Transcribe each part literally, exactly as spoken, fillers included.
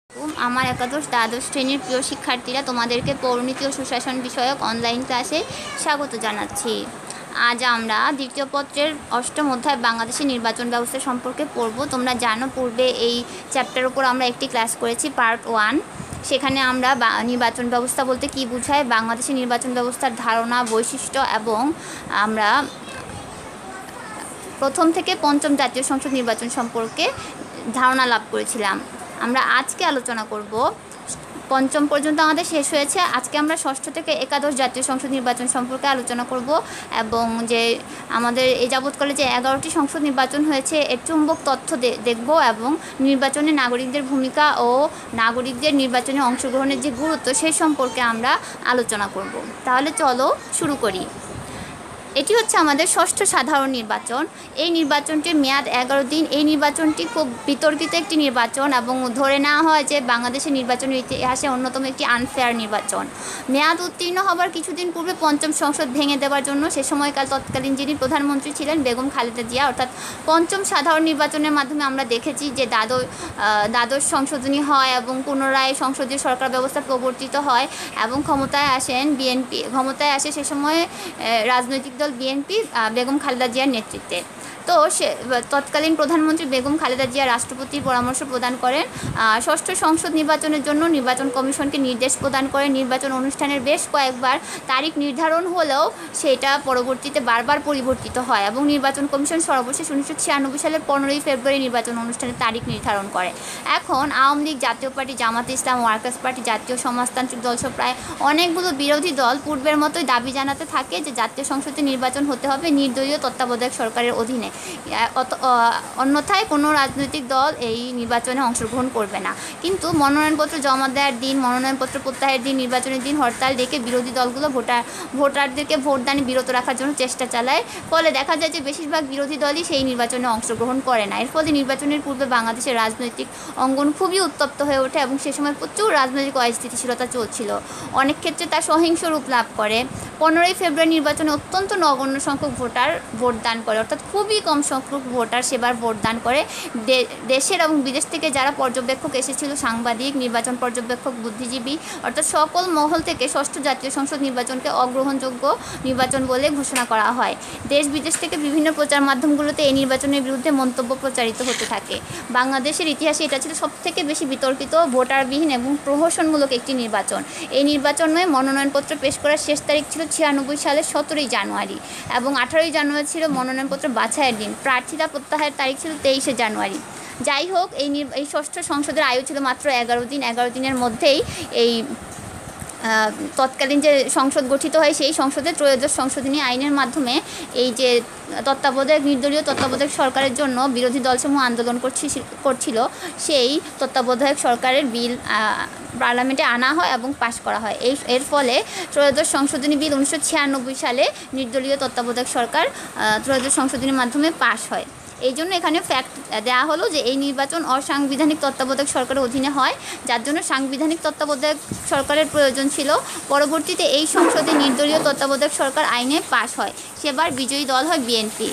আমার একাদশ দ্বাদশ শ্রেণীর প্রিয় শিক্ষার্থীরা, তোমাদেরকে পৌরনীতি ও সুশাসন বিষয়ক অনলাইন ক্লাসে স্বাগত জানাচ্ছি। আজ আমরা দ্বিতীয় পত্রের অষ্টম অধ্যায় বাংলাদেশের নির্বাচন ব্যবস্থা সম্পর্কে পড়ব। তোমরা জানো, পূর্বে এই চ্যাপ্টারের উপর আমরা একটি ক্লাস করেছি, পার্ট ওয়ান। সেখানে আমরা নির্বাচন ব্যবস্থা বলতে কী বোঝায়, বাংলাদেশের নির্বাচন ব্যবস্থার ধারণা, বৈশিষ্ট্য এবং আমরা প্রথম থেকে পঞ্চম জাতীয় সংসদ নির্বাচন সম্পর্কে ধারণা লাভ করেছিলাম। আমরা আজকে আলোচনা করব, পঞ্চম পর্যন্ত আমাদের শেষ হয়েছে। আজকে আমরা ষষ্ঠ থেকে একাদশ জাতীয় সংসদ নির্বাচন সম্পর্কে আলোচনা করব এবং যে আমাদের এই যাবৎকালে যে এগারোটি সংসদ নির্বাচন হয়েছে এর চুম্বক তথ্য দেখব এবং নির্বাচনে নাগরিকদের ভূমিকা ও নাগরিকদের নির্বাচনে অংশগ্রহণের যে গুরুত্ব সেই সম্পর্কে আমরা আলোচনা করব। তাহলে চলো শুরু করি। এটি হচ্ছে আমাদের ষষ্ঠ সাধারণ নির্বাচন। এই নির্বাচনটির মেয়াদ এগারো দিন। এই নির্বাচনটি খুব বিতর্কিত একটি নির্বাচন এবং ধরে নেওয়া হয় যে বাংলাদেশের নির্বাচনের ইতিহাসে অন্যতম একটি আনফেয়ার নির্বাচন। মেয়াদ উত্তীর্ণ হবার কিছুদিন পূর্বে পঞ্চম সংসদ ভেঙে দেওয়ার জন্য সে সময়কাল তৎকালীন যিনি প্রধানমন্ত্রী ছিলেন বেগম খালেদা জিয়া, অর্থাৎ পঞ্চম সাধারণ নির্বাচনের মাধ্যমে আমরা দেখেছি যে দ্বাদশ দ্বাদশ সংশোধনী হয় এবং পুনরায় সংসদীয় সরকার ব্যবস্থা প্রবর্তিত হয় এবং ক্ষমতায় আসেন বিএনপি ক্ষমতায় আসে সে সময়ে রাজনৈতিক দল বিএনপি বেগম খালেদা জিয়ার নেতৃত্বে। তো সে তৎকালীন প্রধানমন্ত্রী বেগম খালেদা জিয়া রাষ্ট্রপতির পরামর্শ প্রদান করেন, ষষ্ঠ সংসদ নির্বাচনের জন্য নির্বাচন কমিশনকে নির্দেশ প্রদান করেন। নির্বাচন অনুষ্ঠানের বেশ কয়েকবার তারিখ নির্ধারণ হলেও সেটা পরবর্তীতে বারবার পরিবর্তিত হয় এবং নির্বাচন কমিশন সর্বশেষ উনিশশো ছিয়ানব্বই সালের পনেরোই ফেব্রুয়ারি নির্বাচন অনুষ্ঠানের তারিখ নির্ধারণ করে। এখন আওয়ামী লীগ, জাতীয় পার্টি, জামাতে ইসলাম, ওয়ার্কার্স পার্টি, জাতীয় সমাজতান্ত্রিক দল সহ প্রায় অনেকগুলো বিরোধী দল পূর্বের মতোই দাবি জানাতে থাকে যে জাতীয় সংসদে নির্বাচন হতে হবে নির্দলীয় তত্ত্বাবধায়ক সরকারের অধীনে, অন্যথায় কোনো রাজনৈতিক দল এই নির্বাচনে অংশগ্রহণ করবে না। কিন্তু মনোনয়নপত্র জমা দেওয়ার দিন, মনোনয়নপত্র প্রত্যাহারের দিন, নির্বাচনের দিন হরতাল ডেকে বিরোধী দলগুলো ভোটার ভোটারদেরকে ভোটদানে বিরত রাখার জন্য চেষ্টা চালায়। ফলে দেখা যায় যে বেশিরভাগ বিরোধী দলই সেই নির্বাচনে অংশগ্রহণ করে না। এর ফলে নির্বাচনের পূর্বে বাংলাদেশের রাজনৈতিক অঙ্গন খুবই উত্তপ্ত হয়ে ওঠে এবং সে সময় প্রচুর রাজনৈতিক অস্থিতিশীলতা চলছিল। অনেক ক্ষেত্রে তা সহিংস রূপ লাভ করে। পনেরোই ফেব্রুয়ারি নির্বাচনে অত্যন্ত নগণ্য সংখ্যক ভোটার ভোটদান করে, অর্থাৎ খুবই কম সংখ্যক ভোটার সেবার ভোটদান করে। দেশের এবং বিদেশ থেকে যারা পর্যবেক্ষক এসেছিল, সাংবাদিক, নির্বাচন পর্যবেক্ষক, বুদ্ধিজীবী, অর্থাৎ সকল মহল থেকে ষষ্ঠ জাতীয় সংসদ নির্বাচনকে অগ্রহণযোগ্য নির্বাচন বলে ঘোষণা করা হয়। দেশ বিদেশ থেকে বিভিন্ন প্রচার মাধ্যমগুলোতে এই নির্বাচনের বিরুদ্ধে মন্তব্য প্রচারিত হতে থাকে। বাংলাদেশের ইতিহাসে এটা ছিল সবথেকে বেশি বিতর্কিত, ভোটারবিহীন এবং প্রহসনমূলক একটি নির্বাচন। এই নির্বাচনে মনোনয়নপত্র পেশ করার শেষ তারিখ ছিল ছিয়ানব্বই সালের সতেরোই জানুয়ারি এবং আঠারোই জানুয়ারি ছিল মনোনয়নপত্র বাছাইয়ের দিন। প্রার্থীরা প্রত্যাহারের তারিখ ছিল তেইশে জানুয়ারি। যাই হোক, এই এই ষষ্ঠ সংসদের আয়ু ছিল মাত্র এগারো দিন। এগারো দিনের মধ্যেই এই তৎকালীন যে সংসদ গঠিত হয় সেই সংসদে ত্রয়োদশ সংশোধনী আইনের মাধ্যমে এই যে তত্ত্বাবধায়ক নির্দলীয় তত্ত্বাবধায়ক সরকারের জন্য বিরোধী দলসমূহ আন্দোলন করছিল সেই তত্ত্বাবধায়ক সরকারের বিল পার্লামেন্টে আনা হয় এবং পাশ করা হয়। এই এর ফলে ত্রয়োদশ সংশোধনী বিল উনিশশো ছিয়ানব্বই সালে নির্দলীয় তত্ত্বাবধায়ক সরকার ত্রয়োদশ সংশোধনীর মাধ্যমে পাশ হয়। এই জন্য এখানে ফ্যাক্ট দেওয়া হলো যে এই নির্বাচন অসাংবিধানিক তত্ত্বাবধায়ক সরকারের অধীনে হয়, যার জন্য সাংবিধানিক তত্ত্বাবধায়ক সরকারের প্রয়োজন ছিল। পরবর্তীতে এই সংসদে নির্দলীয় তত্ত্বাবধায়ক সরকার আইনে পাশ হয়। সেবার বিজয়ী দল হয় বিএনপি।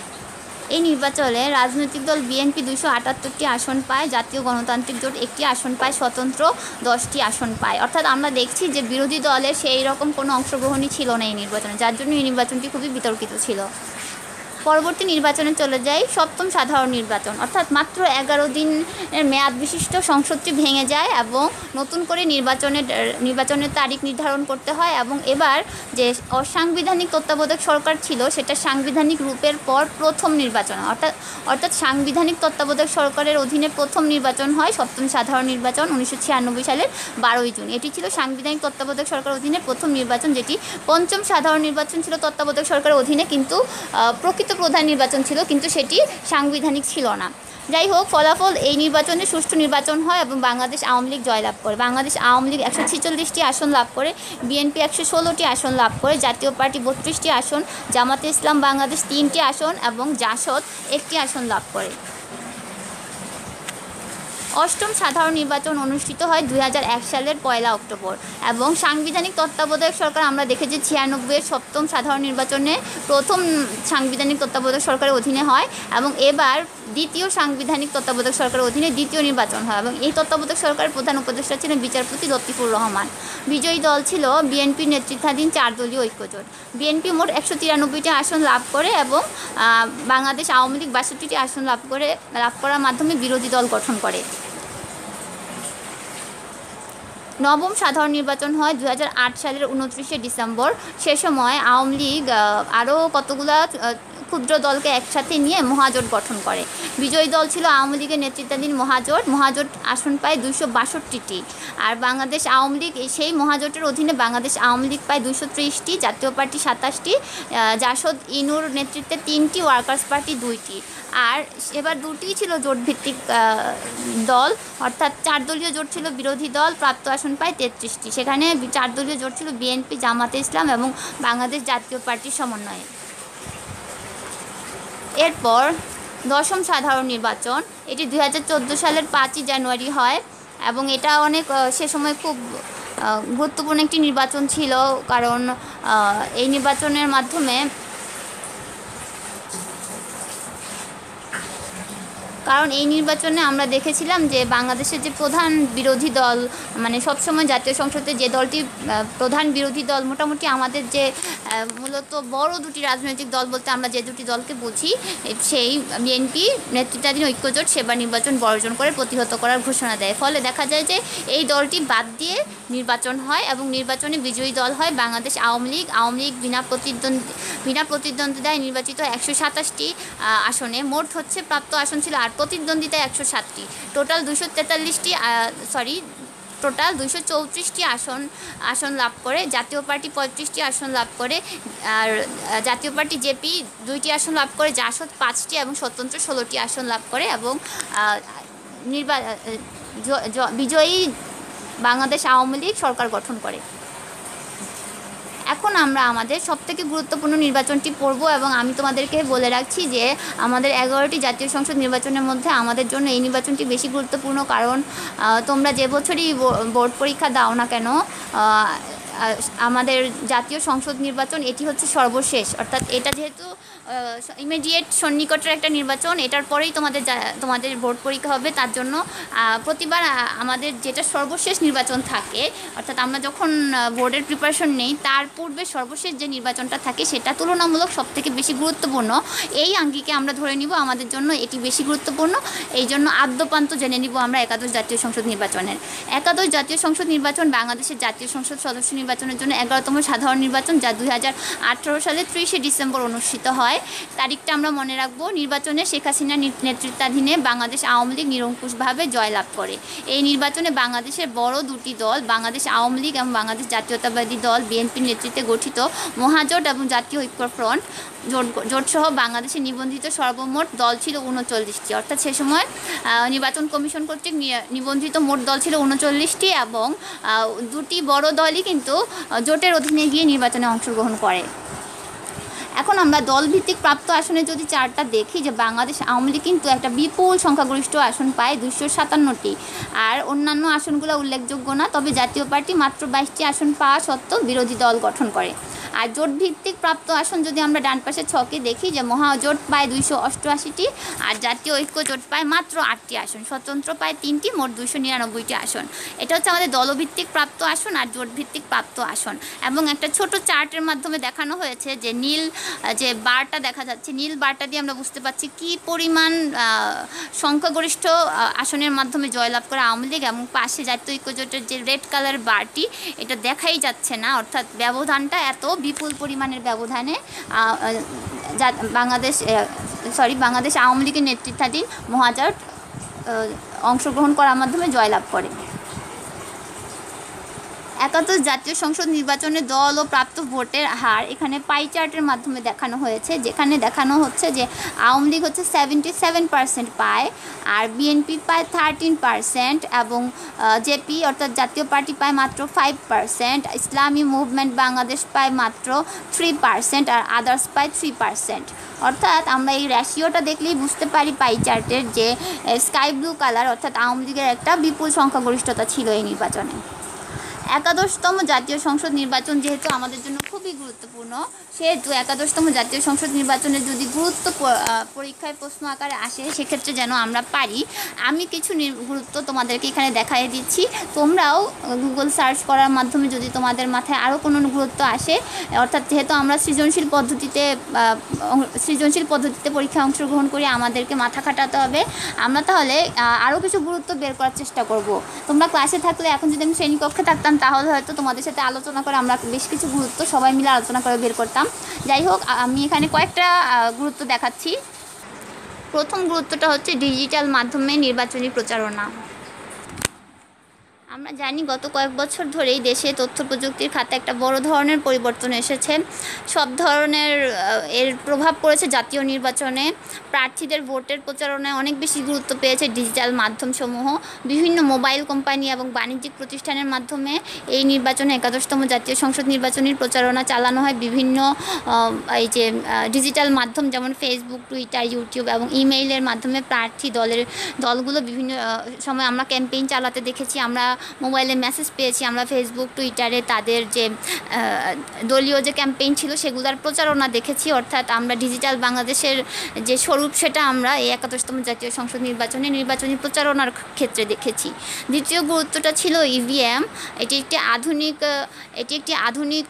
এই নির্বাচনে রাজনৈতিক দল বিএনপি দুইশো আটাত্তরটি আসন পায়, জাতীয় গণতান্ত্রিক জোট একটি আসন পায়, স্বতন্ত্র দশটি আসন পায়। অর্থাৎ আমরা দেখছি যে বিরোধী দলের সেই রকম কোনো অংশগ্রহণই ছিল না এই নির্বাচনে, যার জন্য এই নির্বাচনটি খুবই বিতর্কিত ছিল। পরবর্তী নির্বাচনে চলে যায় সপ্তম সাধারণ নির্বাচন, অর্থাৎ মাত্র এগারো দিনের মেয়াদ বিশিষ্ট সংসদটি ভেঙে যায় এবং নতুন করে নির্বাচনের নির্বাচনের তারিখ নির্ধারণ করতে হয় এবং এবার যে অসাংবিধানিক তত্ত্বাবধায়ক সরকার ছিল সেটা সাংবিধানিক রূপের পর প্রথম নির্বাচন, অর্থাৎ অর্থাৎ সাংবিধানিক তত্ত্বাবধায়ক সরকারের অধীনে প্রথম নির্বাচন হয় সপ্তম সাধারণ নির্বাচন উনিশশো ছিয়ানব্বই সালের বারোই জুন। এটি ছিল সাংবিধানিক তত্ত্বাবধায়ক সরকারের অধীনে প্রথম নির্বাচন, যেটি পঞ্চম সাধারণ নির্বাচন ছিল তত্ত্বাবধায়ক সরকারের অধীনে, কিন্তু প্রকৃত প্রধান নির্বাচন ছিল, কিন্তু সেটি সাংবিধানিক ছিল না। যাই হোক, ফলাফল এই নির্বাচনে সুষ্ঠু নির্বাচন হয় এবং বাংলাদেশ আওয়ামী লীগ জয়লাভ করে। বাংলাদেশ আওয়ামী লীগ একশো ছেচল্লিশটি আসন লাভ করে, বিএনপি একশো ষোলোটি আসন লাভ করে, জাতীয় পার্টি বত্রিশটি আসন, জামাতে ইসলাম বাংলাদেশ তিনটি আসন এবং জাসদ একটি আসন লাভ করে। অষ্টম সাধারণ নির্বাচন অনুষ্ঠিত হয় দুই হাজার এক সালের পয়লা অক্টোবর এবং সাংবিধানিক তত্ত্বাবধায়ক সরকার আমরা দেখেছি ছিয়ানব্বইয়ের সপ্তম সাধারণ নির্বাচনে প্রথম সাংবিধানিক তত্ত্বাবধায়ক সরকারের অধীনে হয় এবং এবার দ্বিতীয় সাংবিধানিক তত্ত্বাবধায়ক সরকারের অধীনে দ্বিতীয় নির্বাচন হয় এবং এই তত্ত্বাবধায়ক সরকারের প্রধান উপদেষ্টা ছিলেন বিচারপতি লতিফুর রহমান। বিজয়ী দল ছিল বিএনপির নেতৃত্বাধীন চার দলীয় ঐক্যজোট। বিএনপি মোট একশো তিরানব্বইটি আসন লাভ করে এবং বাংলাদেশ আওয়ামী লীগ বাষট্টিটি আসন লাভ করে লাভ করার মাধ্যমে বিরোধী দল গঠন করে। নবম সাধারণ নির্বাচন হয় দু হাজার আট সালের উনত্রিশে ডিসেম্বর। সে সময় আওয়ামী লীগ আরও কতগুলা ক্ষুদ্র দলকে একসাথে নিয়ে মহাজোট গঠন করে। বিজয়ী দল ছিল আওয়ামী লীগের নেতৃত্বাধীন মহাজোট। মহাজোট আসন পায় দুইশো বাষট্টিটি আর বাংলাদেশ আওয়ামী লীগ সেই মহাজোটের অধীনে বাংলাদেশ আওয়ামী লীগ পায় দুইশো ত্রিশটি, জাতীয় পার্টি সাতাশটি, জাসদ ইনুর নেতৃত্বে তিনটি, ওয়ার্কার্স পার্টি দুইটি। আর এবার দুটিই ছিল জোটভিত্তিক দল, অর্থাৎ চার দলীয় জোট ছিল বিরোধী দল, প্রাপ্ত আসন পায় তেত্রিশটি। সেখানে চার দলীয় জোট ছিল বিএনপি, জামাতে ইসলাম এবং বাংলাদেশ জাতীয় পার্টির সমন্বয়ে। এরপর দশম সাধারণ নির্বাচন, এটি দুই হাজার চোদ্দো সালের পাঁচই জানুয়ারি হয় এবং এটা অনেক সে সময় খুব গুরুত্বপূর্ণ একটি নির্বাচন ছিল, কারণ এই নির্বাচনের মাধ্যমে কারণ এই নির্বাচনে আমরা দেখেছিলাম যে বাংলাদেশের যে প্রধান বিরোধী দল, মানে সবসময় জাতীয় সংসদে যে দলটি প্রধান বিরোধী দল, মোটামুটি আমাদের যে মূলত বড় দুটি রাজনৈতিক দল বলতে আমরা যে দুটি দলকে বুঝি, সেই বিএনপি নেতৃত্বাধীন ঐক্যজোট সেবার নির্বাচন বর্জন করে প্রতিহত করার ঘোষণা দেয়। ফলে দেখা যায় যে এই দলটি বাদ দিয়ে নির্বাচন হয় এবং নির্বাচনে বিজয়ী দল হয় বাংলাদেশ আওয়ামী লীগ। আওয়ামী লীগ বিনা প্রতিদ্বন্দ্বী বিনা প্রতিদ্বন্দ্বিতায় নির্বাচিত একশো সাতাশটি আসনে, মোট হচ্ছে প্রাপ্ত আসন ছিল আর প্রতিদ্বন্দ্বিতায় একশো সাতটি, টোটাল দুশো তেতাল্লিশটি সরি টোটাল দুইশো চৌত্রিশটি আসন আসন লাভ করে। জাতীয় পার্টি পঁয়ত্রিশটি আসন লাভ করে, আর জাতীয় পার্টি জেপি দুইটি আসন লাভ করে, জাসদ পাঁচটি এবং স্বতন্ত্র ষোলোটি আসন লাভ করে এবং নির্বা বিজয়ী বাংলাদেশ আওয়ামী লীগ সরকার গঠন করে। এখন আমরা আমাদের সবথেকে গুরুত্বপূর্ণ নির্বাচনটি পড়ব এবং আমি তোমাদেরকে বলে রাখছি যে আমাদের এগারোটি জাতীয় সংসদ নির্বাচনের মধ্যে আমাদের জন্য এই নির্বাচনটি বেশি গুরুত্বপূর্ণ, কারণ তোমরা যে বছরই বোর্ড পরীক্ষা দাও না কেন আমাদের জাতীয় সংসদ নির্বাচন এটি হচ্ছে সর্বশেষ, অর্থাৎ এটা যেহেতু ইমিডিয়েট সন্নিকটের একটা নির্বাচন, এটার পরেই তোমাদের তোমাদের বোর্ড পরীক্ষা হবে, তার জন্য প্রতিবার আমাদের যেটা সর্বশেষ নির্বাচন থাকে, অর্থাৎ আমরা যখন বোর্ডের প্রিপারেশন নেই তার পূর্বে সর্বশেষ যে নির্বাচনটা থাকে সেটা তুলনামূলক সবথেকে বেশি গুরুত্বপূর্ণ। এই আঙ্গিকে আমরা ধরে নিব আমাদের জন্য এটি বেশি গুরুত্বপূর্ণ, এই জন্য আদ্যপান্ত জেনে নিব আমরা একাদশ জাতীয় সংসদ নির্বাচনের। একাদশ জাতীয় সংসদ নির্বাচন বাংলাদেশের জাতীয় সংসদ সদস্য নির্বাচনের জন্য এগারোতম সাধারণ নির্বাচন, যা দুই হাজার আঠারো সালে ত্রিশে ডিসেম্বর অনুষ্ঠিত হয়। তারিখটা আমরা মনে রাখবো। নির্বাচনে শেখ হাসিনার নেতৃত্বাধীনে বাংলাদেশ আওয়ামী লীগ নিরঙ্কুশভাবে জয়লাভ করে। এই নির্বাচনে বাংলাদেশের বড় দুটি দল, বাংলাদেশ আওয়ামী লীগ এবং বাংলাদেশ জাতীয়তাবাদী দল বিএনপির নেতৃত্বে গঠিত মহাজোট এবং জাতীয় ঐক্য ফ্রন্ট জোট জোটসহ বাংলাদেশে নিবন্ধিত সর্বমোট দল ছিল উনচল্লিশটি, অর্থাৎ সে সময় নির্বাচন কমিশন কর্তৃক নিবন্ধিত মোট দল ছিল উনচল্লিশটি এবং দুটি বড় দলই কিন্তু জোটের অধীনে গিয়ে নির্বাচনে অংশগ্রহণ করে। এখন আমরা দলভিত্তিক প্রাপ্ত আসনে যদি চারটা দেখি, যে বাংলাদেশ আওয়ামী লীগ কিন্তু একটা বিপুল সংখ্যাগরিষ্ঠ আসন পায় দুইশো সাতান্নটি, আর অন্যান্য আসনগুলো উল্লেখযোগ্য না, তবে জাতীয় পার্টি মাত্র বাইশটি আসন পাওয়া সত্ত্বেও বিরোধী দল গঠন করে। আর জোট ভিত্তিক প্রাপ্ত আসন যদি আমরা ডান পাশে ছকে দেখি, যে মহাজোট পায় দুইশো অষ্টআশিটি আর জাতীয় ঐক্য জোট পায় মাত্র আটটি আসন, স্বতন্ত্র পায় তিনটি, মোট দুইশো নিরানব্বইটি আসন। এটা হচ্ছে আমাদের দলভিত্তিক প্রাপ্ত আসন আর জোট ভিত্তিক প্রাপ্ত আসন। এবং একটা ছোট চার্টের মাধ্যমে দেখানো হয়েছে যে নীল যে বারটা দেখা যাচ্ছে, নীল বারটা দিয়ে আমরা বুঝতে পারছি কি পরিমাণ সংখ্যাগরিষ্ঠ আসনের মাধ্যমে জয়লাভ করে আওয়ামী লীগ, এবং পাশে জাতীয় ঐক্য জোটের যে রেড কালার বারটি এটা দেখাই যাচ্ছে না, অর্থাৎ ব্যবধানটা এত বিপুল পরিমাণের ব্যবধানে বাংলাদেশ সরি বাংলাদেশ আওয়ামী লীগের নেতৃত্বাধীন মহাজোট অংশগ্রহণ করার মাধ্যমে জয়লাভ করে। একাদশ জাতীয় সংসদ নির্বাচনে দল ও প্রাপ্ত ভোটের হার এখানে পাই চার্টের মাধ্যমে দেখানো হয়েছে, যেখানে দেখানো হচ্ছে যে আওয়ামী লীগ হচ্ছে সেভেন্টি সেভেন পার্সেন্ট পায়, আর বিএনপি পায় থার্টিন পার্সেন্ট, এবং জেপি অর্থাৎ জাতীয় পার্টি পায় মাত্র five percent, Islami movement Bangladesh পায় মাত্র থ্রি পার্সেন্ট, আর আদার্স পায় থ্রি পার্সেন্ট। অর্থাৎ আমরা এই রেশিওটা দেখলেই বুঝতে পারি পাই চার্টের যে স্কাই ব্লু কালার অর্থাৎ আওয়ামী লীগের একটা বিপুল সংখ্যাগরিষ্ঠতা ছিল এই নির্বাচনে। একাদশতম জাতীয় সংসদ নির্বাচন যেহেতু আমাদের জন্য খুবই গুরুত্বপূর্ণ, সেহেতু একাদশতম জাতীয় সংসদ নির্বাচনের যদি গুরুত্ব পরীক্ষায় প্রশ্ন আকারে আসে সেক্ষেত্রে যেন আমরা পারি, আমি কিছু গুরুত্ব তোমাদেরকে এখানে দেখাই দিচ্ছি। তোমরাও গুগল সার্চ করার মাধ্যমে যদি তোমাদের মাথায় আরও কোনো গুরুত্ব আসে, অর্থাৎ যেহেতু আমরা সৃজনশীল পদ্ধতিতে সৃজনশীল পদ্ধতিতে পরীক্ষায় অংশগ্রহণ করি, আমাদেরকে মাথা খাটাতে হবে, আমরা তাহলে আরও কিছু গুরুত্ব বের করার চেষ্টা করব। তোমরা ক্লাসে থাকলে, এখন যদি আমি শ্রেণীকক্ষে থাকতাম তাহলে হয়তো তোমাদের সাথে আলোচনা করে আমরা বেশ কিছু গুরুত্ব সবাই মিলে আলোচনা করে বের করতাম। যাই হোক, আমি এখানে কয়েকটা গুরুত্ব দেখাচ্ছি। প্রথম গুরুত্বটা হচ্ছে ডিজিটাল মাধ্যমে নির্বাচনী প্রচারণা। আমরা জানি গত কয়েক বছর ধরেই দেশে তথ্য প্রযুক্তির খাতে একটা বড় ধরনের পরিবর্তন এসেছে। সব ধরনের এর প্রভাব পড়েছে জাতীয় নির্বাচনে। প্রার্থীদের ভোটের প্রচারণায় অনেক বেশি গুরুত্ব পেয়েছে ডিজিটাল মাধ্যমসমূহ। বিভিন্ন মোবাইল কোম্পানি এবং বাণিজ্যিক প্রতিষ্ঠানের মাধ্যমে এই নির্বাচনে একাদশতম জাতীয় সংসদ নির্বাচনের প্রচারণা চালানো হয়। বিভিন্ন এই যে ডিজিটাল মাধ্যম যেমন ফেসবুক, টুইটার, ইউটিউব এবং ইমেইলের মাধ্যমে প্রার্থী দলের দলগুলো বিভিন্ন সময় আমরা ক্যাম্পেইন চালাতে দেখেছি। আমরা মোবাইলে মেসেজ পেয়েছি, আমরা ফেসবুক, টুইটারে তাদের যে দলীয় যে ক্যাম্পেইন ছিল সেগুলোর প্রচারণা দেখেছি। অর্থাৎ আমরা ডিজিটাল বাংলাদেশের যে স্বরূপ সেটা আমরা এই একাদশতম জাতীয় সংসদ নির্বাচনে নির্বাচনী প্রচারণার ক্ষেত্রে দেখেছি। দ্বিতীয় গুরুত্বটা ছিল ইভিএম। এটি একটি আধুনিক এটি একটি আধুনিক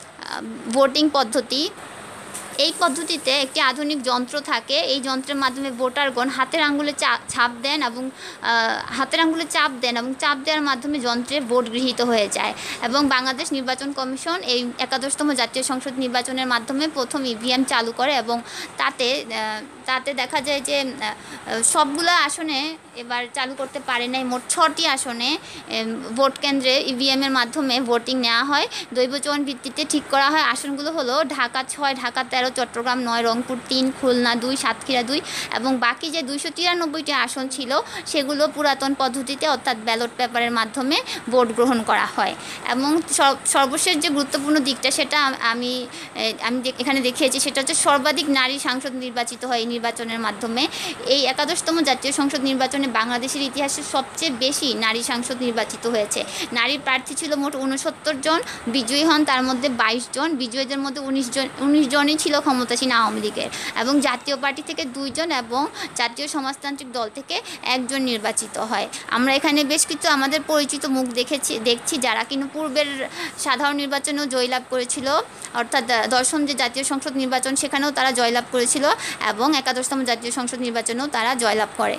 ভোটিং পদ্ধতি। এই পদ্ধতিতে একটি আধুনিক যন্ত্র থাকে। এই যন্ত্রের মাধ্যমে ভোটারগণ হাতের আঙ্গুলে ছাপ দেন এবং হাতের আঙ্গুলে চাপ দেন এবং চাপ দেওয়ার মাধ্যমে যন্ত্রে ভোট গৃহীত হয়ে যায়। এবং বাংলাদেশ নির্বাচন কমিশন এই একাদশতম জাতীয় সংসদ নির্বাচনের মাধ্যমে প্রথম ইভিএম চালু করে এবং তাতে তাতে দেখা যায় যে সবগুলো আসনে এবার চালু করতে পারে নাই। মোট ছটি আসনে ভোট কেন্দ্রে ইভিএমের মাধ্যমে ভোটিং নেওয়া হয়। দৈবচয়ন ভিত্তিতে ঠিক করা হয়। আসনগুলো হলো ঢাকা ছয়, ঢাকা তেরো, চট্টগ্রাম নয়, রংপুর তিন, খুলনা দুই, সাতক্ষীরা দুই এবং বাকি যে দুইশো তিরানব্বইটি আসন ছিল সেগুলো পুরাতন পদ্ধতিতে অর্থাৎ ব্যালট পেপারের মাধ্যমে ভোট গ্রহণ করা হয়। এবং সর্বশেষ যে গুরুত্বপূর্ণ দিকটা সেটা আমি আমি এখানে দেখিয়েছি, সেটা হচ্ছে সর্বাধিক নারী সাংসদ নির্বাচিত হয় এই নির্বাচনের মাধ্যমে। এই একাদশতম জাতীয় সংসদ নির্বাচনে বাংলাদেশের ইতিহাসে সবচেয়ে বেশি নারী সাংসদ নির্বাচিত হয়েছে। নারী প্রার্থী ছিল মোট উনসত্তর জন, বিজয়ী হন তার মধ্যে বাইশ জন, বিজয়ীদের মধ্যে উনিশ জন উনিশ জনই ছিল ক্ষমতাসীন আওয়ামী লীগের, এবং জাতীয় পার্টি থেকে দুইজন এবং জাতীয় সমাজতান্ত্রিক দল থেকে একজন নির্বাচিত হয়। আমরা এখানে বেশ কিছু আমাদের পরিচিত মুখ দেখেছি দেখছি যারা কিন্তু পূর্বের সাধারণ নির্বাচনেও জয়লাভ করেছিল, অর্থাৎ দশম যে জাতীয় সংসদ নির্বাচন সেখানেও তারা জয়লাভ করেছিল এবং একাদশতম জাতীয় সংসদ নির্বাচনেও তারা জয়লাভ করে।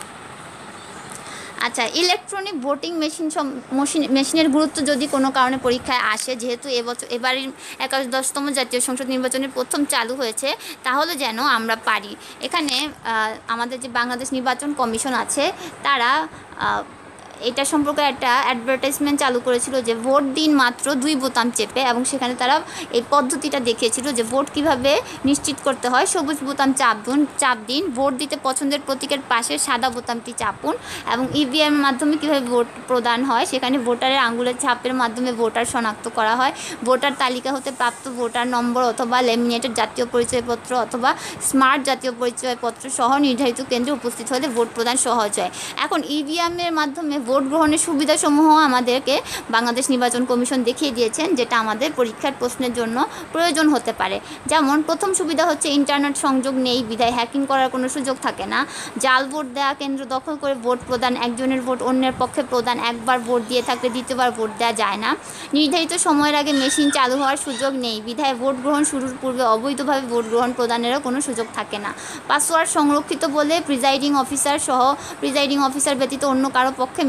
আচ্ছা, ইলেকট্রনিক ভোটিং মেশিন মেশিনের গুরুত্ব যদি কোনো কারণে পরীক্ষায় আসে, যেহেতু এবছর এবারের একাদশতম জাতীয় সংসদ নির্বাচনের প্রথম চালু হয়েছে, তাহলে যেন আমরা পারি। এখানে আমাদের যে বাংলাদেশ নির্বাচন কমিশন আছে তারা এটা সম্পর্কে একটা অ্যাডভার্টাইজমেন্ট চালু করেছিল যে ভোট দিন মাত্র দুই বোতাম চেপে, এবং সেখানে তারা এই পদ্ধতিটা দেখিয়েছিল যে ভোট কিভাবে নিশ্চিত করতে হয়। সবুজ বোতাম চাপ দিন চাপ দিন ভোট দিতে পছন্দের প্রতীকের পাশে সাদা বোতামটি চাপুন, এবং ইভিএমের মাধ্যমে কীভাবে ভোট প্রদান হয় সেখানে ভোটারের আঙ্গুলের ছাপের মাধ্যমে ভোটার শনাক্ত করা হয়। ভোটার তালিকা হতে প্রাপ্ত ভোটার নম্বর অথবা লেমিনেটেড জাতীয় পরিচয়পত্র অথবা স্মার্ট জাতীয় পরিচয়পত্র সহ নির্ধারিত কেন্দ্রে উপস্থিত হলে ভোট প্রদান সহজ হয়। এখন ইভিএমের মাধ্যমে ভোট গ্রহণের সুবিধাসমূহ আমাদেরকে বাংলাদেশ নির্বাচন কমিশন দেখিয়ে দিয়েছেন, যেটা আমাদের পরীক্ষার প্রশ্নের জন্য প্রয়োজন হতে পারে। যেমন প্রথম সুবিধা হচ্ছে ইন্টারনেট সংযোগ নেই বিধায় হ্যাকিং করার কোনো সুযোগ থাকে না। জাল ভোট দেওয়া কেন্দ্র দখল করে ভোট প্রদান, একজনের ভোট অন্যের পক্ষে প্রদান, একবার ভোট দিয়ে থাকলে দ্বিতীয়বার ভোট দেওয়া যায় না। নির্ধারিত সময়ের আগে মেশিন চালু হওয়ার সুযোগ নেই বিধায় ভোট গ্রহণ শুরুর পূর্বে অবৈধভাবে ভোট গ্রহণ প্রদানেরও কোনো সুযোগ থাকে না। পাসওয়ার্ড সংরক্ষিত বলে প্রিজাইডিং অফিসার সহ প্রিজাইডিং অফিসার ব্যতীত অন্য কারো পক্ষে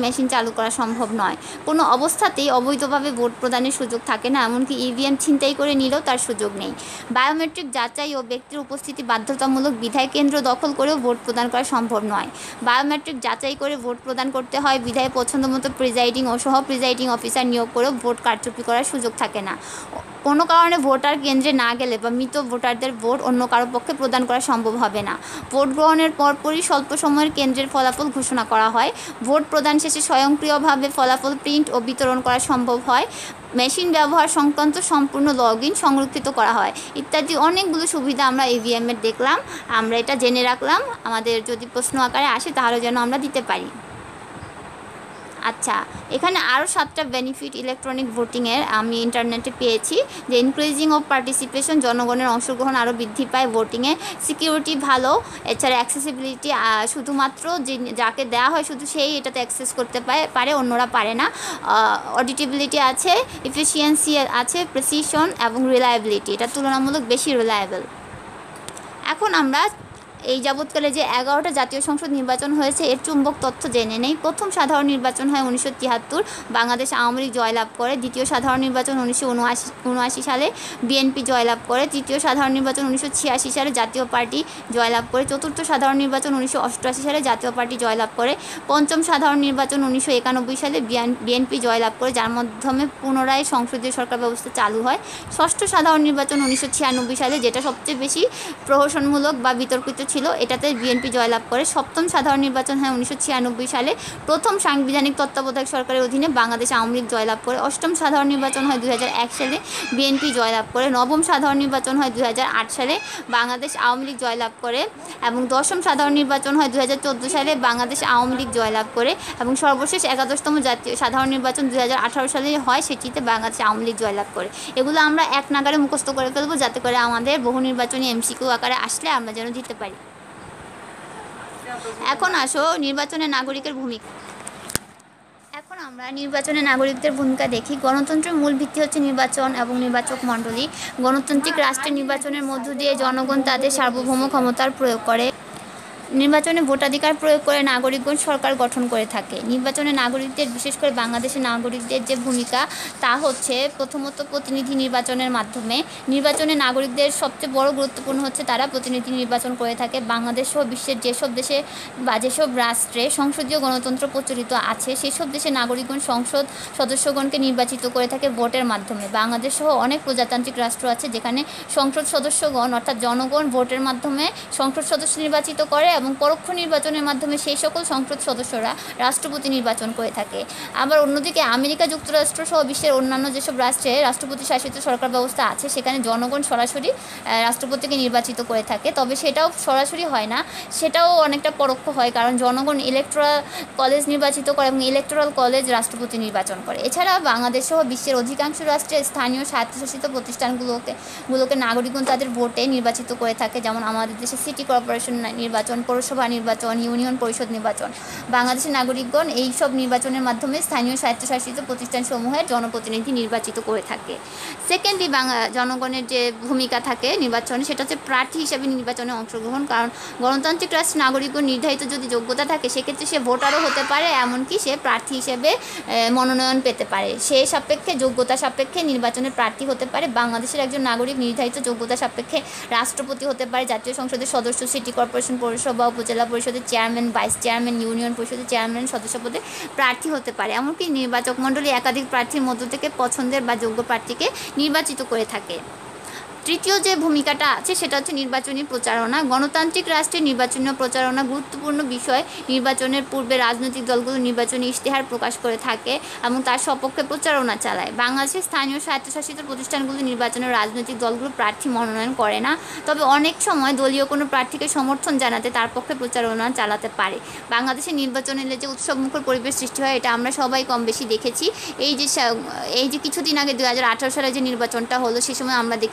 মেশিন চালু করা সম্ভব নয়। কোনো অবস্থাতেই অবৈধভাবে ভোট প্রদানের সুযোগ থাকে না, এমনকি ইভিএম ছিনতাই করে নিলেও তার সুযোগ নেই। বায়োমেট্রিক যাচাই ও ব্যক্তির উপস্থিতি বাধ্যতামূলক বিধায় কেন্দ্র দখল করেও ভোট প্রদান করা সম্ভব নয়। বায়োমেট্রিক যাচাই করে ভোট প্রদান করতে হয় বিধায় পছন্দমতো প্রিজাইডিং ও সহ প্রিজাইডিং অফিসার নিয়োগ করেও ভোট কারচুপি করার সুযোগ থাকে না। কোনো কারণে ভোটার কেন্দ্রে না গেলে বা মৃত ভোটারদের ভোট অন্য কারো পক্ষে প্রদান করা সম্ভব হবে না। ভোট গ্রহণের পরপরই স্বল্প সময়ের কেন্দ্রের ফলাফল ঘোষণা করা হয়। ভোট প্রদান শেষে স্বয়ংক্রিয়ভাবে ফলাফল প্রিন্ট ও বিতরণ করা সম্ভব হয়। মেশিন ব্যবহার সংক্রান্ত সম্পূর্ণ লগ ইন সংরক্ষিত করা হয় ইত্যাদি অনেকগুলো সুবিধা আমরা ইভিএমের দেখলাম। আমরা এটা জেনে রাখলাম, আমাদের যদি প্রশ্ন আকারে আসে তাহলে যেন আমরা দিতে পারি। আচ্ছা, এখানে আরও সাতটা বেনিফিট ইলেকট্রনিক ভোটিংয়ের আমি ইন্টারনেটে পেয়েছি, যে ইনক্রিজিং অফ পার্টিসিপেশন, জনগণের অংশগ্রহণ আরও বৃদ্ধি পায় ভোটিংয়ে। সিকিউরিটি ভালো, এছাড়া অ্যাক্সেসিবিলিটি শুধুমাত্র যে যাকে দেওয়া হয় শুধু সেই এটাতে অ্যাক্সেস করতে পারে পারে অন্যরা পারে না। অডিটেবিলিটি আছে, এফিসিয়েন্সি আছে, প্রেসিশন এবং রিলায়েবিলিটি, এটা তুলনামূলক বেশি রিলায়েবল। এখন আমরা এই যাবৎকালে যে এগারোটা জাতীয় সংসদ নির্বাচন হয়েছে এর চুম্বক তথ্য জেনে নেই। প্রথম সাধারণ নির্বাচন হয় উনিশশো তিয়াত্তর, বাংলাদেশ আওয়ামী লীগ জয়লাভ করে। দ্বিতীয় সাধারণ নির্বাচন উনিশশো উনআশি উনআশি সালে বিএনপি জয়লাভ করে। তৃতীয় সাধারণ নির্বাচন উনিশশো ছিয়াশি সালে জাতীয় পার্টি জয়লাভ করে। চতুর্থ সাধারণ নির্বাচন উনিশশো অষ্টআশি সালে জাতীয় পার্টি জয়লাভ করে। পঞ্চম সাধারণ নির্বাচন উনিশশো একানব্বই সালে বিএনপি জয়লাভ করে, যার মাধ্যমে পুনরায় সংসদীয় সরকার ব্যবস্থা চালু হয়। ষষ্ঠ সাধারণ নির্বাচন উনিশশো ছিয়ানব্বই সালে, যেটা সবচেয়ে বেশি প্রহসনমূলক বা বিতর্কিত ছিল, এটাতে বিএনপি জয়লাভ করে। সপ্তম সাধারণ নির্বাচন হয় উনিশশো ছিয়ানব্বই সালে, প্রথম সাংবিধানিক তত্ত্বাবধায়ক সরকারের অধীনে বাংলাদেশ আওয়ামী লীগ জয়লাভ করে। অষ্টম সাধারণ নির্বাচন হয় দুই হাজার এক সালে, বিএনপি জয়লাভ করে। নবম সাধারণ নির্বাচন হয় দুই হাজার আট সালে, বাংলাদেশ আওয়ামী লীগ জয়লাভ করে। এবং দশম সাধারণ নির্বাচন হয় দুই হাজার চোদ্দো সালে, বাংলাদেশ আওয়ামী লীগ জয়লাভ করে। এবং সর্বশেষ একাদশতম জাতীয় সাধারণ নির্বাচন দুই হাজার আঠারো সালে হয়, সেটিতে বাংলাদেশ আওয়ামী লীগ জয়লাভ করে। এগুলো আমরা এক নাগারে মুখস্থ করে ফেলবো, যাতে করে আমাদের বহু নির্বাচনী এমসিকিউ আকারে আসলে আমরা যেন দিতে পারি। এখন আসো নির্বাচনে নাগরিকের ভূমিকা। এখন আমরা নির্বাচনে নাগরিকদের ভূমিকা দেখি। গণতন্ত্রের মূল ভিত্তি হচ্ছে নির্বাচন এবং নির্বাচক মণ্ডলী। গণতান্ত্রিক রাষ্ট্রের নির্বাচনের মধ্য দিয়ে জনগণ তাদের সার্বভৌম ক্ষমতার প্রয়োগ করে। নির্বাচনে ভোটাধিকার প্রয়োগ করে নাগরিকগণ সরকার গঠন করে থাকে। নির্বাচনে নাগরিকদের, বিশেষ করে বাংলাদেশের নাগরিকদের যে ভূমিকা তা হচ্ছে প্রথমত প্রতিনিধি নির্বাচনের মাধ্যমে। নির্বাচনে নাগরিকদের সবচেয়ে বড় গুরুত্বপূর্ণ হচ্ছে তারা প্রতিনিধি নির্বাচন করে থাকে। বাংলাদেশ সহ বিশ্বের যেসব দেশে বা যেসব রাষ্ট্রে সংসদীয় গণতন্ত্র প্রচলিত আছে সেসব দেশে নাগরিকগণ সংসদ সদস্যগণকে নির্বাচিত করে থাকে ভোটের মাধ্যমে। বাংলাদেশ সহ অনেক প্রজাতান্ত্রিক রাষ্ট্র আছে যেখানে সংসদ সদস্যগণ অর্থাৎ জনগণ ভোটের মাধ্যমে সংসদ সদস্য নির্বাচিত করে এবং পরোক্ষ নির্বাচনের মাধ্যমে সেই সকল সংসদ সদস্যরা রাষ্ট্রপতি নির্বাচন করে থাকে। আবার অন্যদিকে আমেরিকা যুক্তরাষ্ট্র সহ বিশ্বের অন্যান্য যেসব রাষ্ট্রে রাষ্ট্রপতি শাসিত সরকার ব্যবস্থা আছে সেখানে জনগণ সরাসরি রাষ্ট্রপতিকে নির্বাচিত করে থাকে। তবে সেটাও সরাসরি হয় না, সেটাও অনেকটা পরোক্ষ হয়, কারণ জনগণ ইলেকটোরাল কলেজ নির্বাচিত করে এবং ইলেকটোরাল কলেজ রাষ্ট্রপতি নির্বাচন করে। এছাড়া বাংলাদেশ সহ বিশ্বের অধিকাংশ রাষ্ট্রে স্থানীয় স্বায়ত্তশাসিত প্রতিষ্ঠানগুলোকে গুলোকে নাগরিকগণ তাদের ভোটে নির্বাচিত করে থাকে। যেমন আমাদের দেশে সিটি কর্পোরেশন নির্বাচন, পৌরসভা নির্বাচন, ইউনিয়ন পরিষদ নির্বাচন। বাংলাদেশের নাগরিকগণ এই সব নির্বাচনের মাধ্যমে স্থানীয় স্বায়ত্তশাসিত প্রতিষ্ঠানসমূহের জনপ্রতিনিধি নির্বাচিত করে থাকে। সেকেন্ডলি বাংলা জনগণের যে ভূমিকা থাকে নির্বাচনে, সেটা হচ্ছে প্রার্থী হিসেবে নির্বাচনে অংশগ্রহণ। কারণ গণতান্ত্রিক রাষ্ট্রের নাগরিকগণ নির্ধারিত যদি যোগ্যতা থাকে সেক্ষেত্রে সে ভোটারও হতে পারে, এমনকি সে প্রার্থী হিসেবে মনোনয়ন পেতে পারে। সে সাপেক্ষে যোগ্যতা সাপেক্ষে নির্বাচনের প্রার্থী হতে পারে। বাংলাদেশের একজন নাগরিক নির্ধারিত যোগ্যতা সাপেক্ষে রাষ্ট্রপতি হতে পারে, জাতীয় সংসদের সদস্য, সিটি কর্পোরেশন, পৌরসভা, উপজেলা পরিষদের চেয়ারম্যান, ভাইস চেয়ারম্যান, ইউনিয়ন পরিষদের চেয়ারম্যান সদস্য পদে প্রার্থী হতে পারে। এমনকি নির্বাচক মণ্ডলী একাধিক প্রার্থীর মধ্য থেকে পছন্দের বা যোগ্য প্রার্থীকে নির্বাচিত করে থাকে। তৃতীয় যে ভূমিকাটা আছে সেটা হচ্ছে নির্বাচনী প্রচারণা। গণতান্ত্রিক রাষ্ট্রে নির্বাচনী প্রচারণা গুরুত্বপূর্ণ বিষয়। নির্বাচনের পূর্বে রাজনৈতিক দলগুলো নির্বাচনী ইশতেহার প্রকাশ করে থাকে এবং তার সপক্ষে প্রচারণা চালায়। বাংলাদেশের স্থানীয় স্বায়ত্তশাসিত প্রতিষ্ঠানগুলো নির্বাচনের রাজনৈতিক দলগুলো প্রার্থী মনোনয়ন করে না, তবে অনেক সময় দলীয় কোনো প্রার্থীকে সমর্থন জানাতে তার পক্ষে প্রচারণা চালাতে পারে। বাংলাদেশের নির্বাচনে যে উৎসবমুখর পরিবেশ সৃষ্টি হয় এটা আমরা সবাই কম বেশি দেখেছি। এই যে এই যে কিছুদিন আগে দুই হাজার আঠারো সালে যে নির্বাচনটা হলো সে সময় আমরা দেখেছি জোরে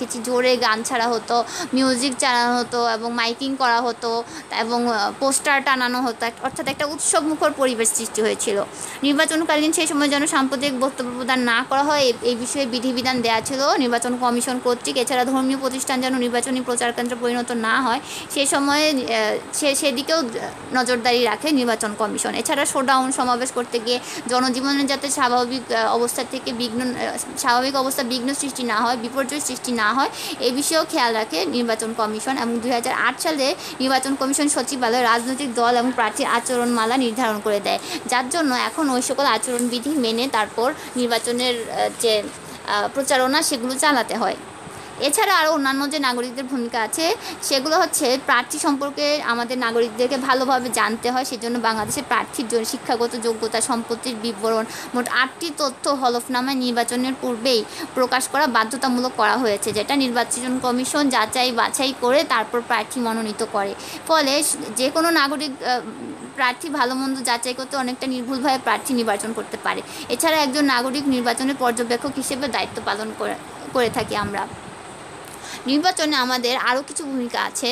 জোরে গান ছাড়া হতো, মিউজিক চালানো হতো এবং মাইকিং করা হতো এবং পোস্টার টানানো হতো, অর্থাৎ একটা উৎসবমুখর পরিবেশ সৃষ্টি হয়েছিল। নির্বাচনকালীন সেই সময় যেন সাম্প্রদায়িক বক্তব্য প্রদান না করা হয় এই বিষয়ে বিধিবিধান দেওয়া ছিল নির্বাচন কমিশন কর্তৃক। এছাড়া ধর্মীয় প্রতিষ্ঠান যেন নির্বাচনী প্রচার কেন্দ্রে পরিণত না হয় সে সময়ে সে সেদিকেও নজরদারি রাখে নির্বাচন কমিশন। এছাড়া শোডাউন সমাবেশ করতে গিয়ে জনজীবনের যাতে স্বাভাবিক অবস্থা থেকে বিঘ্ন স্বাভাবিক অবস্থা বিঘ্ন সৃষ্টি না হয়, বিপর্যয় সৃষ্টি না হয়, এই বিষয়েও খেয়াল রাখে নির্বাচন কমিশন। এবং দুই হাজার আট সালে নির্বাচন কমিশন সচিবালয় রাজনৈতিক দল এবং প্রার্থীর আচরণমালা নির্ধারণ করে দেয়, যার জন্য এখন ওই সকল আচরণবিধি মেনে তারপর নির্বাচনের যে প্রচারণা সেগুলো চালাতে হয়। এছাড়া আরও অন্যান্য যে নাগরিকদের ভূমিকা আছে সেগুলো হচ্ছে প্রার্থী সম্পর্কে আমাদের নাগরিকদেরকে ভালোভাবে জানতে হয়। সেজন্য বাংলাদেশের প্রার্থীর জন্য শিক্ষাগত যোগ্যতা, সম্পত্তির বিবরণ, মোট আটটি তথ্য হলফনামায় নির্বাচনের পূর্বেই প্রকাশ করা বাধ্যতামূলক করা হয়েছে, যেটা নির্বাচন কমিশন যাচাই বাছাই করে তারপর প্রার্থী মনোনীত করে। ফলে যে কোনো নাগরিক প্রার্থী ভালো মন্দ যাচাই করতে অনেকটা নির্ভুলভাবে প্রার্থী নির্বাচন করতে পারে। এছাড়া একজন নাগরিক নির্বাচনের পর্যবেক্ষক হিসেবে দায়িত্ব পালন করে করে থাকি আমরা। নির্বাচনে আমাদের আরও কিছু ভূমিকা আছে,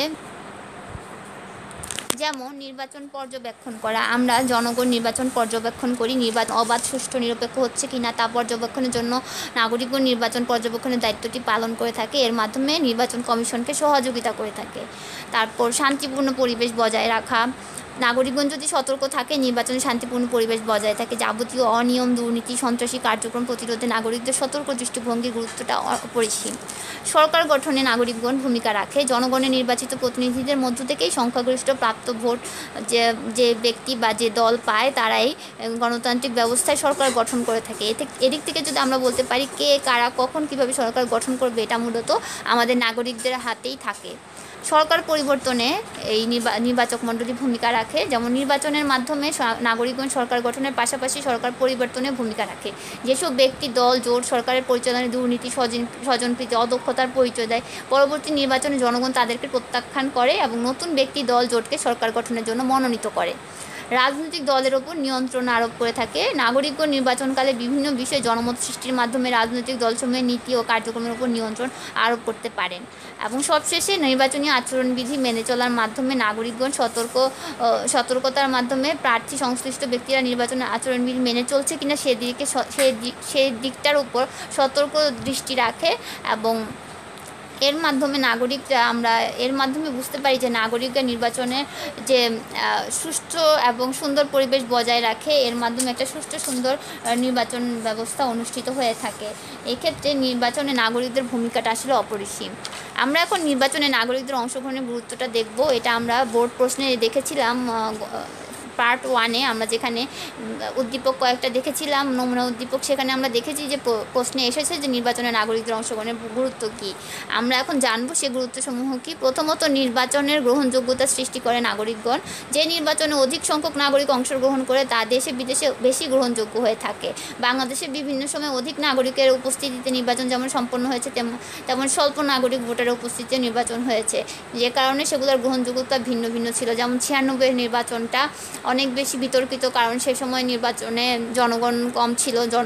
যেমন নির্বাচন পর্যবেক্ষণ করা। আমরা জনগণ নির্বাচন পর্যবেক্ষণ করি, নির্বাচন অবাধ, সুষ্ঠু, নিরপেক্ষ হচ্ছে কিনা তা পর্যবেক্ষণের জন্য নাগরিকগণ নির্বাচন পর্যবেক্ষণের দায়িত্বটি পালন করে থাকে। এর মাধ্যমে নির্বাচন কমিশনকে সহযোগিতা করে থাকে। তারপর শান্তিপূর্ণ পরিবেশ বজায় রাখা। নাগরিকগণ যদি সতর্ক থাকে, নির্বাচনে শান্তিপূর্ণ পরিবেশ বজায় থাকে। যাবতীয় অনিয়ম, দুর্নীতি, সন্ত্রাসী কার্যক্রম প্রতিরোধে নাগরিকদের সতর্ক দৃষ্টিভঙ্গির গুরুত্বটা অপরিসীম। সরকার গঠনে নাগরিকগণ ভূমিকা রাখে। জনগণের নির্বাচিত প্রতিনিধিদের মধ্য থেকেই সংখ্যাগরিষ্ঠ প্রাপ্ত ভোট যে যে ব্যক্তি বা যে দল পায় তারাই গণতান্ত্রিক ব্যবস্থায় সরকার গঠন করে থাকে। এতে এদিক থেকে যদি আমরা বলতে পারি কে, কারা, কখন, কীভাবে সরকার গঠন করবে, এটা মূলত আমাদের নাগরিকদের হাতেই থাকে। সরকার পরিবর্তনে এই নির্বাচক মণ্ডলী ভূমিকা রাখে। যেমন নির্বাচনের মাধ্যমে নাগরিকগণ সরকার গঠনের পাশাপাশি সরকার পরিবর্তনে ভূমিকা রাখে। যেসব ব্যক্তি, দল, জোট সরকারের পরিচালনায় দুর্নীতি, স্বজন স্বজনপ্রীতি, অদক্ষতার পরিচয় দেয়, পরবর্তী নির্বাচনে জনগণ তাদেরকে প্রত্যাখ্যান করে এবং নতুন ব্যক্তি, দল, জোটকে সরকার গঠনের জন্য মনোনীত করে। রাজনৈতিক দলের ওপর নিয়ন্ত্রণ আরোপ করে থাকে। নাগরিকগণ নির্বাচনকালে বিভিন্ন বিষয়ে জনমত সৃষ্টির মাধ্যমে রাজনৈতিক দলসমূহের নীতি ও কার্যক্রমের উপর নিয়ন্ত্রণ আরোপ করতে পারেন। এবং সবশেষে নির্বাচনী আচরণবিধি মেনে চলার মাধ্যমে নাগরিকগণ সতর্ক সতর্কতার মাধ্যমে প্রার্থী সংশ্লিষ্ট ব্যক্তিরা নির্বাচনের আচরণবিধি মেনে চলছে কিনা সেদিকে সেই দিকটার উপর সতর্ক দৃষ্টি রাখে। এবং এর মাধ্যমে নাগরিকরা আমরা এর মাধ্যমে বুঝতে পারি যে নাগরিকরা নির্বাচনে যে সুষ্ঠু এবং সুন্দর পরিবেশ বজায় রাখে, এর মাধ্যমে একটা সুষ্ঠু সুন্দর নির্বাচন ব্যবস্থা অনুষ্ঠিত হয়ে থাকে। এক্ষেত্রে নির্বাচনে নাগরিকদের ভূমিকাটা আসলে অপরিসীম। আমরা এখন নির্বাচনে নাগরিকদের অংশগ্রহণের গুরুত্বটা দেখব। এটা আমরা বোর্ড প্রশ্নে দেখেছিলাম পার্ট ওয়ানে, আমরা যেখানে উদ্দীপক কয়েকটা দেখেছিলাম, নমুনা উদ্দীপক, সেখানে আমরা দেখেছি যে প্রশ্নে এসেছে যে নির্বাচনে নাগরিকদের অংশগ্রহণের গুরুত্ব কী। আমরা এখন জানবো সে গুরুত্বসমূহ কী। প্রথমত, নির্বাচনের গ্রহণযোগ্যতা সৃষ্টি করে নাগরিকগণ। যে নির্বাচনে অধিক সংখ্যক নাগরিক অংশগ্রহণ করে তা দেশে বিদেশে বেশি গ্রহণযোগ্য হয়ে থাকে। বাংলাদেশে বিভিন্ন সময় অধিক নাগরিকের উপস্থিতিতে নির্বাচন যেমন সম্পন্ন হয়েছে তেমন তেমন স্বল্প নাগরিক ভোটারের উপস্থিতিতে নির্বাচন হয়েছে, যে কারণে সেগুলোর গ্রহণযোগ্যতা ভিন্ন ভিন্ন ছিল। যেমন ছিয়ানব্বই নির্বাচনটা অনেক বেশি বিতর্কিত, কারণ সে সময় নির্বাচনে জনগণ কম ছিল, জন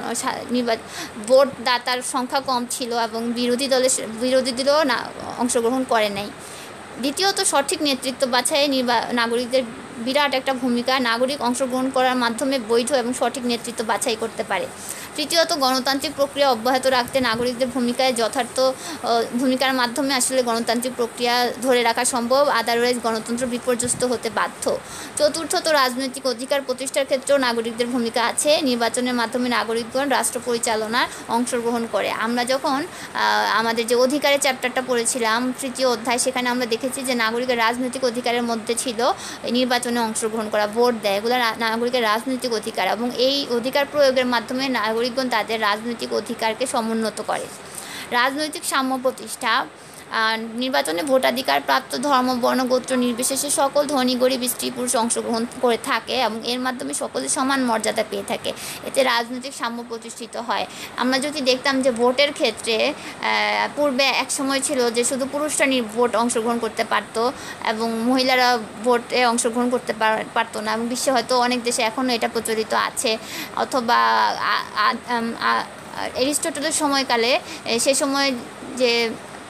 ভোটদাতার সংখ্যা কম ছিল এবং বিরোধী দলের বিরোধী দলও না অংশগ্রহণ করে নাই। দ্বিতীয়ত, সঠিক নেতৃত্ব বাছাইয়ে নির্বা নাগরিকদের বিরাট একটা ভূমিকা। নাগরিক অংশগ্রহণ করার মাধ্যমে বৈধ এবং সঠিক নেতৃত্ব বাছাই করতে পারে। তৃতীয়ত, গণতান্ত্রিক প্রক্রিয়া অব্যাহত রাখতে নাগরিকদের ভূমিকায় যথার্থ ভূমিকার মাধ্যমে আসলে গণতান্ত্রিক প্রক্রিয়া ধরে রাখা সম্ভব, আদারওয়াইজ গণতন্ত্র বিপর্যস্ত হতে বাধ্য। চতুর্থত, রাজনৈতিক অধিকার প্রতিষ্ঠার ক্ষেত্রেও নাগরিকদের ভূমিকা আছে। নির্বাচনের মাধ্যমে নাগরিকগণ রাষ্ট্র পরিচালনার অংশগ্রহণ করে। আমরা যখন আমাদের যে অধিকারের চ্যাপ্টারটা পড়েছিলাম তৃতীয় অধ্যায়, সেখানে আমরা দেখেছি যে নাগরিকের রাজনৈতিক অধিকারের মধ্যে ছিল নির্বাচনে অংশগ্রহণ করা, ভোট দেয়, এগুলো নাগরিকের রাজনৈতিক অধিকার এবং এই অধিকার প্রয়োগের মাধ্যমে নাগরিকগণ তাদের রাজনৈতিক অধিকারকে সমুন্নত করে। রাজনৈতিক সাম্য প্রতিষ্ঠা। নির্বাচনে ভোটাধিকার প্রাপ্ত ধর্ম, বর্ণ, গোত্র নির্বিশেষে সকল ধনী, গরিব, স্ত্রী, পুরুষ অংশগ্রহণ করে থাকে এবং এর মাধ্যমে সকলে সমান মর্যাদা পেয়ে থাকে। এতে রাজনৈতিক সাম্য প্রতিষ্ঠিত হয়। আমরা যদি দেখতাম যে ভোটের ক্ষেত্রে পূর্বে এক সময় ছিল যে শুধু পুরুষরা ভোট অংশগ্রহণ করতে পারতো এবং মহিলারা ভোটে অংশগ্রহণ করতে পারতো না, এবং বিশ্বে হয়তো অনেক দেশে এখনও এটা প্রচলিত আছে। অথবা অ্যারিস্টটলের সময়কালে সে সময় যে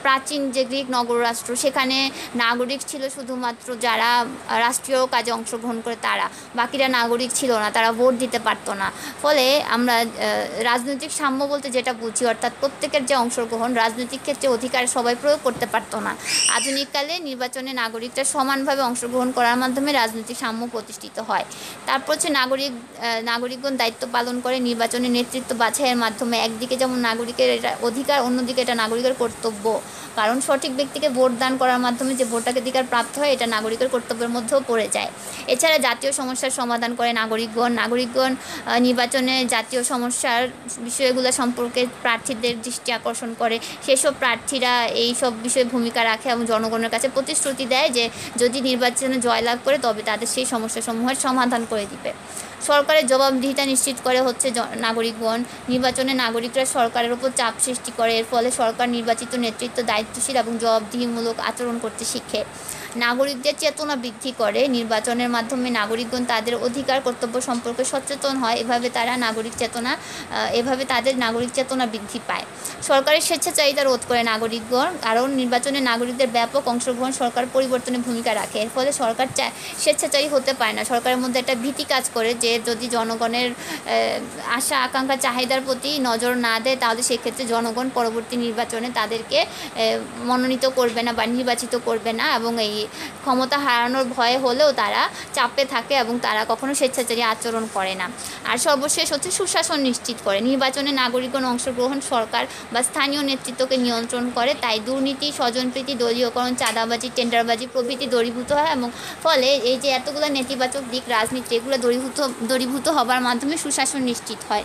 প্রাচীন যে গ্রিক নগররাষ্ট্র, সেখানে নাগরিক ছিল শুধুমাত্র যারা রাষ্ট্রীয় কাজে অংশগ্রহণ করে তারা, বাকিরা নাগরিক ছিল না, তারা ভোট দিতে পারতো না। ফলে আমরা রাজনৈতিক সাম্য বলতে যেটা বুঝি, অর্থাৎ প্রত্যেকের যে অংশগ্রহণ, রাজনৈতিক ক্ষেত্রে অধিকার সবাই প্রয়োগ করতে পারতো না। আধুনিককালে নির্বাচনে নাগরিকরা সমানভাবে অংশগ্রহণ করার মাধ্যমে রাজনৈতিক সাম্য প্রতিষ্ঠিত হয়। তারপর হচ্ছে নাগরিক নাগরিকগণ দায়িত্ব পালন করে নির্বাচনে নেতৃত্ব বাছাইয়ের মাধ্যমে। একদিকে যেমন নাগরিকের এটা অধিকার, অন্যদিকে এটা নাগরিকের কর্তব্য, কারণ সঠিক ব্যক্তিকে ভোট দান করার মাধ্যমে যে ভোটাধিকার প্রাপ্ত হয় এটা নাগরিকের কর্তব্যের মধ্যেও পড়ে যায়। এছাড়া জাতীয় সমস্যার সমাধান করে নাগরিকগণ। নাগরিকগণ নির্বাচনে জাতীয় সমস্যার বিষয়গুলো সম্পর্কে প্রার্থীদের দৃষ্টি আকর্ষণ করে, সেসব প্রার্থীরা এই সব বিষয়ে ভূমিকা রাখে এবং জনগণের কাছে প্রতিশ্রুতি দেয় যে যদি নির্বাচনে জয়লাভ করে তবে তাদের সেই সমস্যাসমূহের সমাধান করে দিবে। সরকারের জবাবদিহিতা নিশ্চিত করে হচ্ছে নাগরিকগণ। নির্বাচনে নাগরিকরা সরকারের উপর চাপ সৃষ্টি করে, এর ফলে সরকার নির্বাচিত নেতৃত্ব দায়িত্বশীল এবং জবাবদিহিমূলক আচরণ করতে শিখে। নাগরিকদের চেতনা বৃদ্ধি করে। নির্বাচনের মাধ্যমে নাগরিকগণ তাদের অধিকার কর্তব্য সম্পর্কে সচেতন হয়, এভাবে তারা নাগরিক চেতনা এভাবে তাদের নাগরিক চেতনা বৃদ্ধি পায়। সরকারের স্বেচ্ছাচারিতা রোধ করে নাগরিকগণ, কারণ নির্বাচনে নাগরিকদের ব্যাপক অংশগ্রহণ সরকার পরিবর্তনে ভূমিকা রাখে। এর ফলে সরকার স্বেচ্ছাচারী হতে পারে না, সরকারের মধ্যে একটা ভীতি কাজ করে যে যদি জনগণের আশা আকাঙ্ক্ষা চাহিদার প্রতি নজর না দেয় তাহলে সেক্ষেত্রে জনগণ পরবর্তী নির্বাচনে তাদেরকে মনোনীত করবে না বা নির্বাচিত করবে না, এবং এই ক্ষমতা হারানোর ভয়ে হলেও তারা চাপে থাকে এবং তারা কখনো স্বেচ্ছাচারী আচরণ করে না। আর সর্বশেষ হচ্ছে সুশাসন নিশ্চিত করে। নির্বাচনে নাগরিকগণ অংশগ্রহণ সরকার বা স্থানীয় নেতৃত্বকে নিয়ন্ত্রণ করে, তাই দুর্নীতি, স্বজনপ্রীতি, দলীয়করণ, চাঁদাবাজি, টেন্ডারবাজি প্রভৃতি দূরীভূত হয়, এবং ফলে এই যে এতগুলো নেতিবাচক দিক রাজনীতি এগুলো দূরীভূত দূরীভূত হবার মাধ্যমে সুশাসন নিশ্চিত হয়।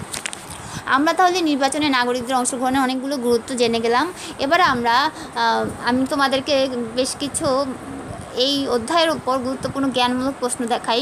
আমরা তাহলে নির্বাচনে নাগরিকদের অংশগ্রহণের অনেকগুলো গুরুত্ব জেনে গেলাম। এবার আমরা আমি তোমাদেরকে বেশ কিছু এই অধ্যায়ের উপর গুরুত্বপূর্ণ জ্ঞানমূলক প্রশ্ন দেখাই।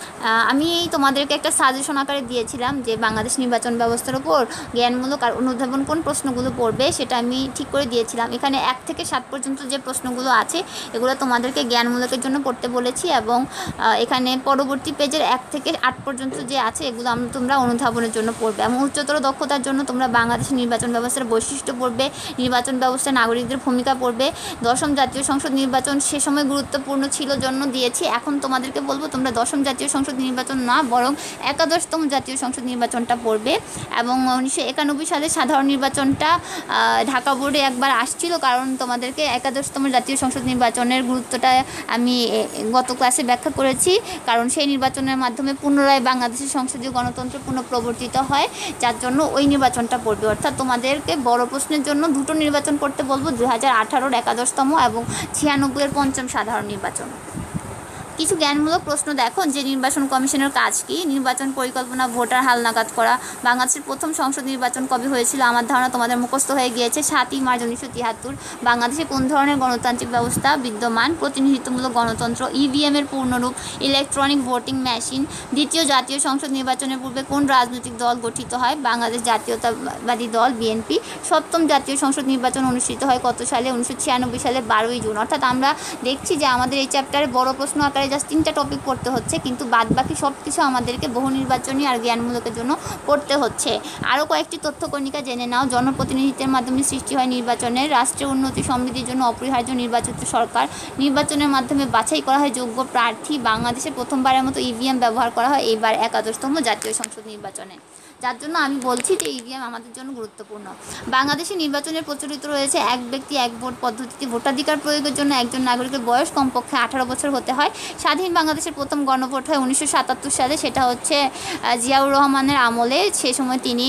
আমি এই তোমাদেরকে একটা সাজেশন আকারে দিয়েছিলাম যে বাংলাদেশ নির্বাচন ব্যবস্থার উপর জ্ঞানমূলক আর অনুধাবন কোন প্রশ্নগুলো পড়বে সেটা আমি ঠিক করে দিয়েছিলাম। এখানে এক থেকে সাত পর্যন্ত যে প্রশ্নগুলো আছে এগুলো তোমাদেরকে জ্ঞানমূলকের জন্য পড়তে বলেছি, এবং এখানে পরবর্তী পেজের এক থেকে আট পর্যন্ত যে আছে এগুলো আমরা তোমরা অনুধাবনের জন্য পড়বে, এবং উচ্চতর দক্ষতার জন্য তোমরা বাংলাদেশের নির্বাচন ব্যবস্থার বৈশিষ্ট্য পড়বে, নির্বাচন ব্যবস্থায় নাগরিকদের ভূমিকা পড়বে। দশম জাতীয় সংসদ নির্বাচন সে সময় গুরুত্বপূর্ণ ছিল জন্য দিয়েছি, এখন তোমাদেরকে বলবো তোমরা দশম জাতীয় সংসদ নির্বাচন না বরং একাদশতম জাতীয় সংসদ নির্বাচনটা পড়বে। এবং উনিশশো একানব্বই সালে সাধারণ নির্বাচনটা ঢাকা বোর্ডে একবার আসছিল, কারণ তোমাদেরকে একাদশতম জাতীয় সংসদ নির্বাচনের গুরুত্বটা আমি গত ক্লাসে ব্যাখ্যা করেছি, কারণ সেই নির্বাচনের মাধ্যমে পুনরায় বাংলাদেশের সংসদীয় গণতন্ত্র পুনঃপ্রবর্তিত হয়, যার জন্য ওই নির্বাচনটা পড়বে। অর্থাৎ তোমাদেরকে বড় প্রশ্নের জন্য দুটো নির্বাচন করতে বলবো, দুই হাজার আঠারোর একাদশতম এবং ছিয়ানব্বইয়ের পঞ্চম সাধারণ নির্বাচন। কিছু জ্ঞানমূলক প্রশ্ন দেখো যে নির্বাচন কমিশনের কাজ কি, নির্বাচন পরিকল্পনা, ভোটার হালনাগাদ করা, বাংলাদেশের প্রথম সংসদ নির্বাচন কবে হয়েছিল, আমার ধারণা তোমাদের মুখস্থ হয়ে গিয়েছে, সাতই মার্চ উনিশশো তিয়াত্তর। বাংলাদেশে কোন ধরনের গণতান্ত্রিক ব্যবস্থা বিদ্যমান, প্রতিনিধিত্বমূলক গণতন্ত্র, ইভিএমের পূর্ণরূপ, ইলেকট্রনিক ভোটিং মেশিন। দ্বিতীয় জাতীয় সংসদ নির্বাচনের পূর্বে কোন রাজনৈতিক দল গঠিত হয়, বাংলাদেশ জাতীয়তাবাদী দল বিএনপি। সপ্তম জাতীয় সংসদ নির্বাচন অনুষ্ঠিত হয় কত সালে, উনিশশো ছিয়ানব্বই সালে বারোই জুন। অর্থাৎ আমরা দেখছি যে আমাদের এই চ্যাপ্টারে বড় প্রশ্ন আকারে জাস্ট তিনটা টপিক পড়তে হচ্ছে, কিন্তু বাদ বাকি সব কিছু আমাদেরকে বহু নির্বাচনী আর জ্ঞানমূলকের জন্য পড়তে হচ্ছে। আরও কয়েকটি তথ্য কণিকা জেনে নাও। জনপ্রতিনিধিত্বের মাধ্যমে সৃষ্টি হয় নির্বাচনের, রাষ্ট্রের উন্নতি সমৃদ্ধির জন্য অপরিহার্য নির্বাচিত সরকার, নির্বাচনের মাধ্যমে বাছাই করা হয় যোগ্য প্রার্থী, বাংলাদেশে প্রথমবারের মতো ইভিএম ব্যবহার করা হয় এইবার একাদশতম জাতীয় সংসদ নির্বাচনে, যার জন্য আমি বলছি যে ইভিএম আমাদের জন্য গুরুত্বপূর্ণ। বাংলাদেশে নির্বাচনের প্রচলিত রয়েছে এক ব্যক্তি এক ভোট পদ্ধতিতে। ভোটাধিকার প্রয়োগের জন্য একজন নাগরিকের বয়স কমপক্ষে আঠারো বছর হতে হয়। স্বাধীন বাংলাদেশের প্রথম গণভোট হয় উনিশশো সাতাত্তর সালে, সেটা হচ্ছে জিয়াউর রহমানের আমলে। সে সময় তিনি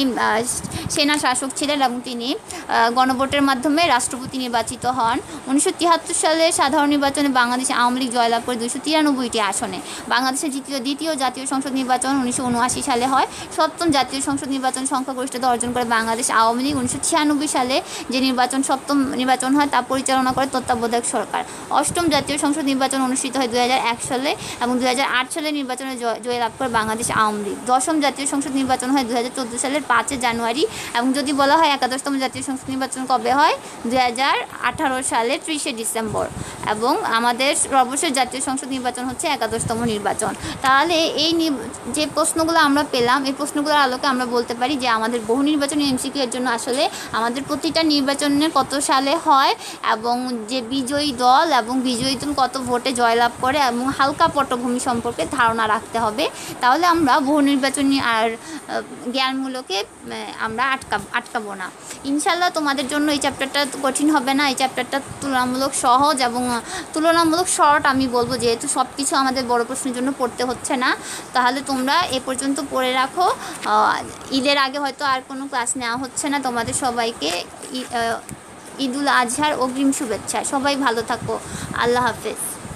সেনা শাসক ছিলেন এবং তিনি গণভোটের মাধ্যমে রাষ্ট্রপতি নির্বাচিত হন। উনিশশো তিয়াত্তর সালে সাধারণ নির্বাচনে বাংলাদেশ আওয়ামী লীগ জয়লাভ করে দুইশো তিরানব্বইটি আসনে। বাংলাদেশের দ্বিতীয় দ্বিতীয় জাতীয় সংসদ নির্বাচন উনিশশো উনআশি সালে হয়। সপ্তম জাতীয় সংসদ নির্বাচন সংখ্যাগরিষ্ঠতা অর্জন করে বাংলাদেশ আওয়ামী লীগ। উনিশশো ছিয়ানব্বই সালে যে নির্বাচন সপ্তম নির্বাচন হয় তা পরিচালনা করে তত্ত্বাবধায়ক সরকার। অষ্টম জাতীয় সংসদ নির্বাচন অনুষ্ঠিত হয় দুই হাজার এক সালে এবং দুই হাজার আট সালে নির্বাচনে জয়লাভ করে বাংলাদেশ আওয়ামী লীগ। দশম জাতীয় সংসদ নির্বাচন হয় দুই হাজার চোদ্দো সালের পাঁচই জানুয়ারি, এবং যদি বলা হয় একাদশতম জাতীয় সংসদ নির্বাচন কবে হয়, দুই হাজার আঠারো সালের ত্রিশে ডিসেম্বর, এবং আমাদের সর্বশেষ জাতীয় সংসদ নির্বাচন হচ্ছে একাদশতম নির্বাচন। তাহলে এই যে প্রশ্নগুলো আমরা পেলাম এই প্রশ্নগুলোর আলোকে আমরা বলতে পারি যে আমাদের বহু নির্বাচনী এমসিকিউ এর জন্য আসলে আমাদের প্রতিটা নির্বাচনে কত সালে হয় এবং যে বিজয়ী দল এবং বিজয়ী দল কত ভোটে জয়লাভ করে এবং হালকা পটভূমি সম্পর্কে ধারণা রাখতে হবে। তাহলে আমরা বহু নির্বাচনী আর জ্ঞানমূলকে আমরা আটকা আটকাবো না। ইনশাল্লাহ তোমাদের জন্য এই চ্যাপ্টারটা কঠিন হবে না। এই চ্যাপ্টারটা তুলনামূলক সহজ এবং তুলনামূলক শর্ট আমি বলবো, যেহেতু সব কিছু আমাদের বড় প্রশ্নের জন্য পড়তে হচ্ছে না। তাহলে তোমরা এ পর্যন্ত পড়ে রাখো। ঈদের আগে হয়তো আর কোনো ক্লাস নেওয়া হচ্ছে না। তোমাদের সবাইকে ঈদুল আজহার অগ্রিম শুভেচ্ছা। সবাই ভালো থাকো। আল্লাহ হাফেজ।